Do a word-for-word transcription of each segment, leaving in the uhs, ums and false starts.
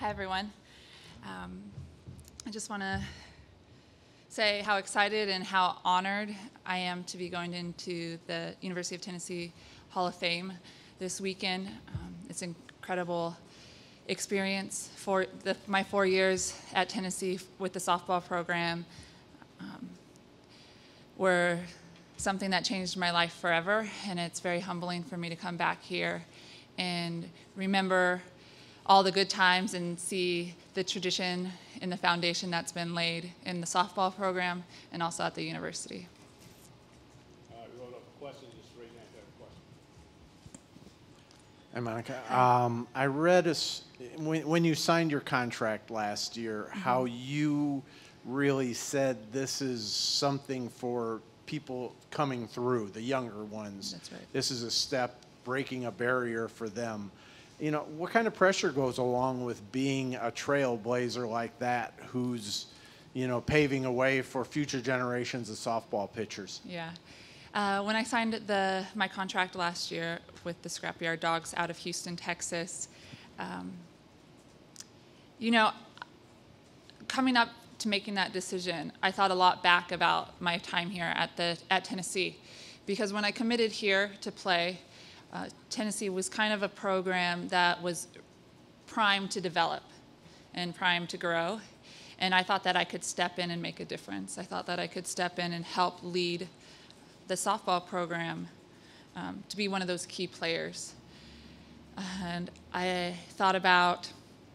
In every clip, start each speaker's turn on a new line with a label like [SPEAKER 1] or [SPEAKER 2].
[SPEAKER 1] Hi, everyone. Um, I just want to say how excited and how honored I am to be going into the University of Tennessee Hall of Fame this weekend. Um, it's an incredible experience for the, my four years at Tennessee with the softball program um, were something that changed my life forever, and it's very humbling for me to come back here and remember all the good times and see the tradition and the foundation that's been laid in the softball program and also at the university.
[SPEAKER 2] All right, we hold up a question. Just raise your hand if you have a question.
[SPEAKER 3] Hi, Monica. Um, I read a s when, when you signed your contract last year, mm-hmm. how you really said this is something for people coming through, the younger ones.
[SPEAKER 1] That's right.
[SPEAKER 3] This is a step, breaking a barrier for them. You know, what kind of pressure goes along with being a trailblazer like that who's, you know, paving a way for future generations of softball pitchers?
[SPEAKER 1] Yeah. Uh, when I signed the, my contract last year with the Scrapyard Dogs out of Houston, Texas, um, you know, coming up to making that decision, I thought a lot back about my time here at, the, at Tennessee. Because when I committed here to play, Uh, Tennessee was kind of a program that was primed to develop and primed to grow. And I thought that I could step in and make a difference. I thought that I could step in and help lead the softball program um, to be one of those key players. And I thought about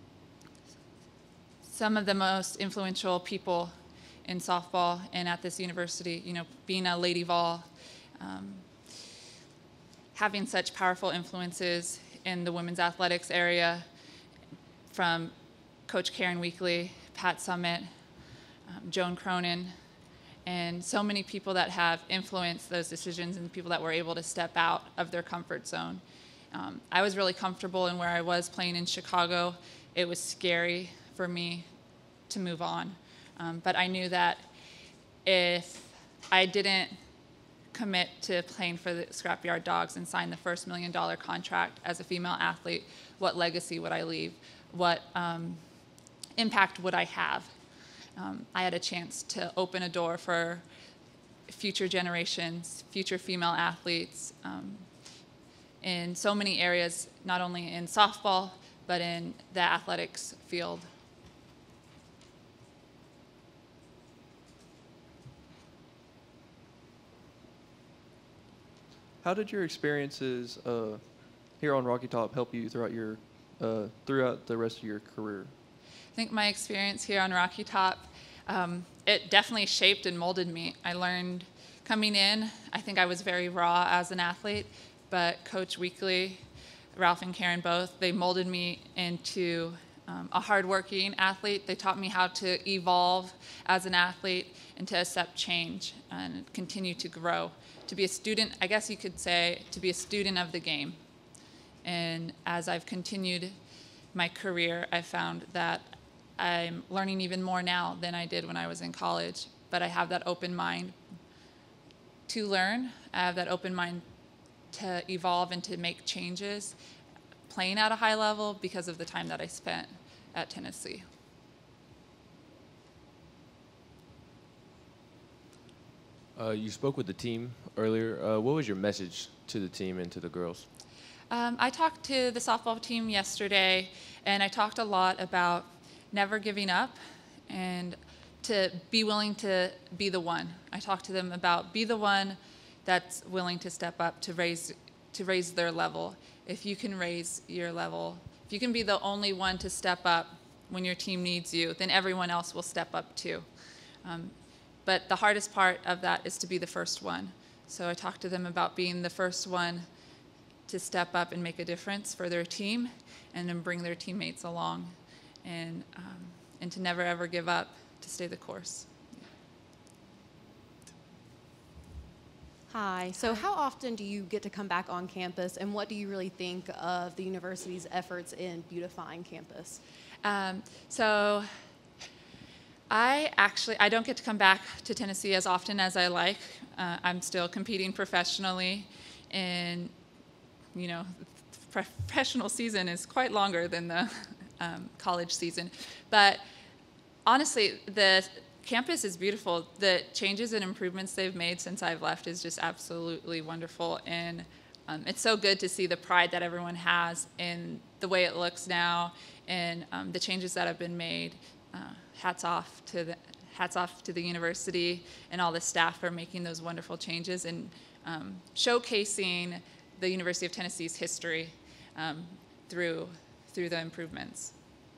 [SPEAKER 1] some of the most influential people in softball and at this university, you know, being a Lady Vol, um, having such powerful influences in the women's athletics area, from Coach Karen Weekly, Pat Summitt, um, Joan Cronin, and so many people that have influenced those decisions and people that were able to step out of their comfort zone. Um, I was really comfortable in where I was playing in Chicago. It was scary for me to move on. Um, but I knew that if I didn't commit to playing for the Scrapyard Dogs and sign the first million dollar contract as a female athlete, what legacy would I leave? What um, impact would I have? Um, I had a chance to open a door for future generations, future female athletes um, in so many areas, not only in softball, but in the athletics field.
[SPEAKER 4] How did your experiences uh, here on Rocky Top help you throughout your uh, throughout the rest of your career?
[SPEAKER 1] I think my experience here on Rocky Top, um, it definitely shaped and molded me. I learned coming in, I think I was very raw as an athlete, but Coach Weekly, Ralph and Karen both, they molded me into um, a hardworking athlete. They taught me how to evolve as an athlete and to accept change and continue to grow. To be a student, I guess you could say, to be a student of the game. And as I've continued my career, I've found that I'm learning even more now than I did when I was in college. But I have that open mind to learn. I have that open mind to evolve and to make changes, playing at a high level because of the time that I spent at Tennessee.
[SPEAKER 5] Uh, you spoke with the team earlier. Uh, what was your message to the team and to the girls?
[SPEAKER 1] Um, I talked to the softball team yesterday, and I talked a lot about never giving up and to be willing to be the one. I talked to them about be the one that's willing to step up to raise, to raise their level. If you can raise your level, if you can be the only one to step up when your team needs you, then everyone else will step up too. Um, But the hardest part of that is to be the first one. So I talked to them about being the first one to step up and make a difference for their team and then bring their teammates along and, um, and to never ever give up, to stay the course.
[SPEAKER 6] Hi. So how often do you get to come back on campus, and what do you really think of the university's efforts in beautifying campus?
[SPEAKER 1] Um, so I actually, I don't get to come back to Tennessee as often as I like. Uh, I'm still competing professionally, and, you know, professional season is quite longer than the um, college season. But honestly, the campus is beautiful. The changes and improvements they've made since I've left is just absolutely wonderful. And um, it's so good to see the pride that everyone has in the way it looks now and um, the changes that have been made. Uh, hats off to the hats off to the university and all the staff for making those wonderful changes and um, showcasing the University of Tennessee's history um, through through the improvements.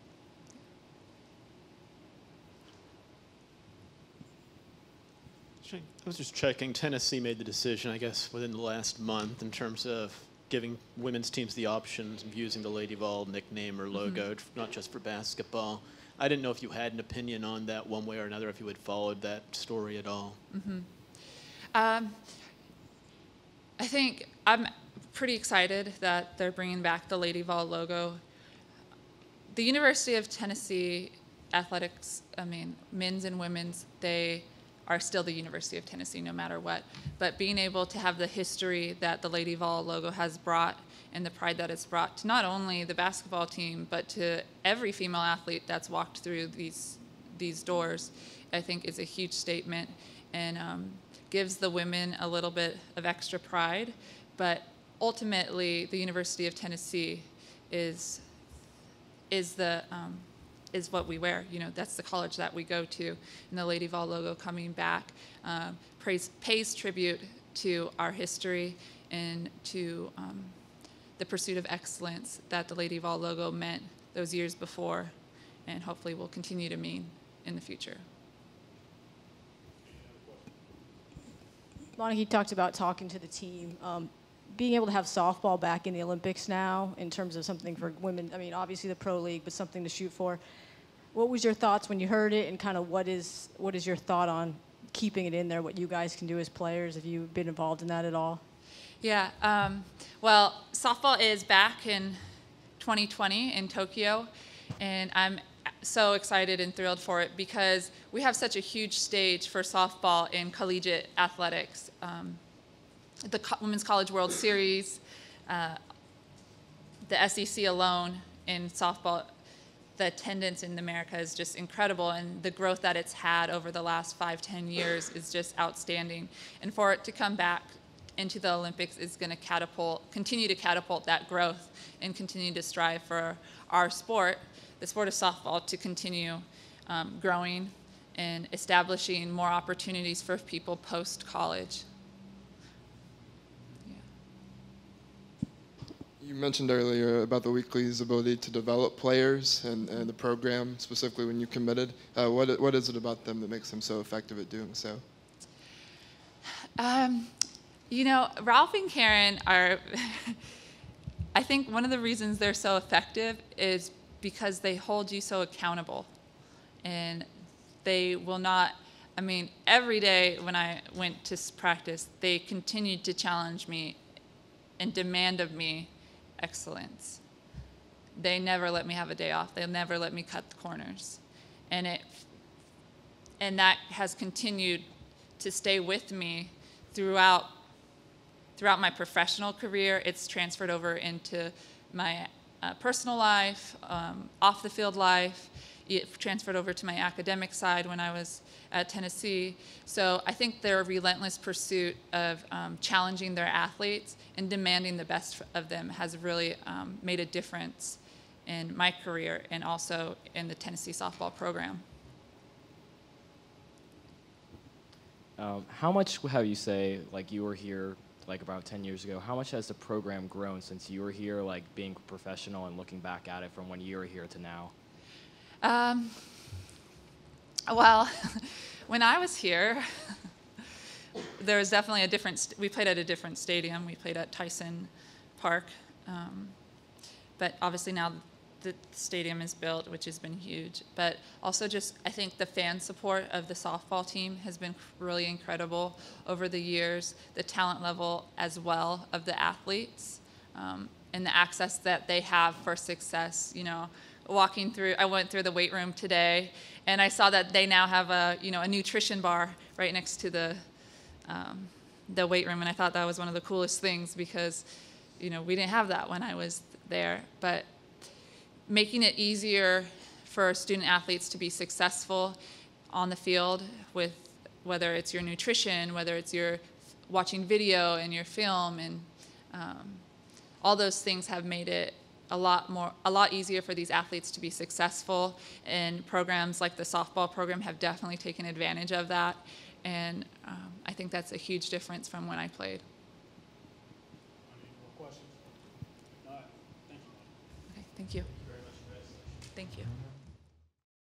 [SPEAKER 7] I was just checking. Tennessee made the decision, I guess, within the last month in terms of giving women's teams the options of using the Lady Vol nickname or logo, mm-hmm. not just for basketball. I didn't know if you had an opinion on that one way or another, if you had followed that story at all.
[SPEAKER 1] Mm-hmm. Um, I think I'm pretty excited that they're bringing back the Lady Vol logo. The University of Tennessee athletics, I mean, men's and women's, they are still the University of Tennessee no matter what. But being able to have the history that the Lady Vol logo has brought and the pride that it's brought to not only the basketball team, but to every female athlete that's walked through these these doors, I think is a huge statement and um, gives the women a little bit of extra pride. But ultimately, the University of Tennessee is is the um, is what we wear. You know, that's the college that we go to. And the Lady Vol logo coming back um, praise, pays tribute to our history and to um, the pursuit of excellence that the Lady Vol logo meant those years before and hopefully will continue to mean in the future.
[SPEAKER 8] Monica talked about talking to the team. Um, being able to have softball back in the Olympics now in terms of something for women, I mean, obviously the pro league, but something to shoot for. What was your thoughts when you heard it, and kind of what is what is your thought on keeping it in there, what you guys can do as players? Have you been involved in that at all?
[SPEAKER 1] Yeah, um, well, softball is back in twenty twenty in Tokyo, and I'm so excited and thrilled for it because we have such a huge stage for softball in collegiate athletics. Um, the Co- Women's College World Series, uh, the S E C alone in softball, the attendance in America is just incredible, and the growth that it's had over the last five, ten years is just outstanding. And for it to come back into the Olympics is going to catapult, continue to catapult that growth and continue to strive for our sport, the sport of softball, to continue um, growing and establishing more opportunities for people post-college.
[SPEAKER 9] You mentioned earlier about the Weekly's ability to develop players and, and the program, specifically when you committed. Uh, what, what is it about them that makes them so effective at doing so?
[SPEAKER 1] Um, you know, Ralph and Karen are, I think one of the reasons they're so effective is because they hold you so accountable. And they will not, I mean, every day when I went to practice, they continued to challenge me and demand of me excellence. They never let me have a day off. They'll never let me cut the corners. And it and that has continued to stay with me throughout throughout my professional career. It's transferred over into my uh, personal life, um, off the field life. It transferred over to my academic side when I was at Tennessee. So I think their relentless pursuit of um, challenging their athletes and demanding the best of them has really um, made a difference in my career and also in the Tennessee softball program.
[SPEAKER 10] Um, how much have you say, like you were here like about ten years ago, how much has the program grown since you were here, like being professional and looking back at it from when you were here to now?
[SPEAKER 1] Um, well, when I was here, there was definitely a different, st- we played at a different stadium. We played at Tyson Park. Um, but obviously now the stadium is built, which has been huge. But also just, I think the fan support of the softball team has been really incredible over the years. The talent level as well of the athletes um, and the access that they have for success, you know. Walking through, I went through the weight room today, and I saw that they now have a, you know, a nutrition bar right next to the, um, the weight room, and I thought that was one of the coolest things because, you know, we didn't have that when I was there. But making it easier for student athletes to be successful on the field with whether it's your nutrition, whether it's your watching video and your film, and um, all those things have made it a lot more, a lot easier for these athletes to be successful. And programs like the softball program have definitely taken advantage of that. And um, I think that's a huge difference from when I played.
[SPEAKER 2] Any more questions? All right, thank you.
[SPEAKER 1] Okay, thank you. Thank you.